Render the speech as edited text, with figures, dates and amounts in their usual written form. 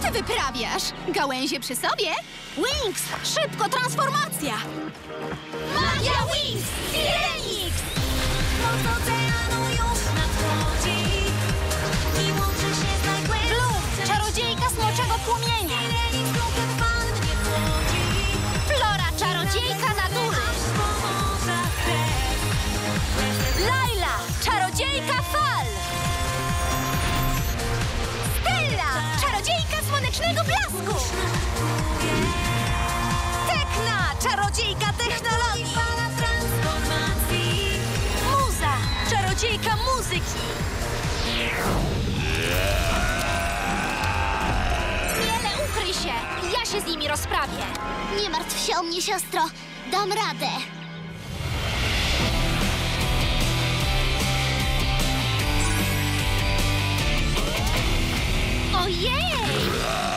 ty wyprawiasz? Gałęzie przy sobie? Winx! Szybko, transformacja! Magia Winx! Sirenix! Moc oceanu już nadchodzi i łączy się z najgłębszą. Klub! Czarodziejka smoczego płomienia! Sirenix duchem fal nie wchodzi. Flora, czarodziejka natury! Laila! Czarodziejka fal! Stella, czarodziejka słonecznego blasku! Tekna! Czarodziejka technologii! Muza! Czarodziejka muzyki! Miele, ukryj się! Ja się z nimi rozprawię! Nie martw się o mnie, siostro. Dam radę. Ojej!